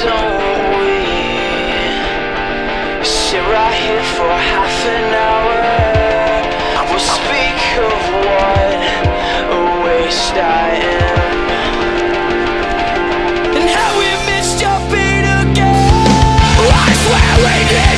don't we sit right here for half an hour? We'll speak of what a waste I am, and how we missed your beat again. I swear we did.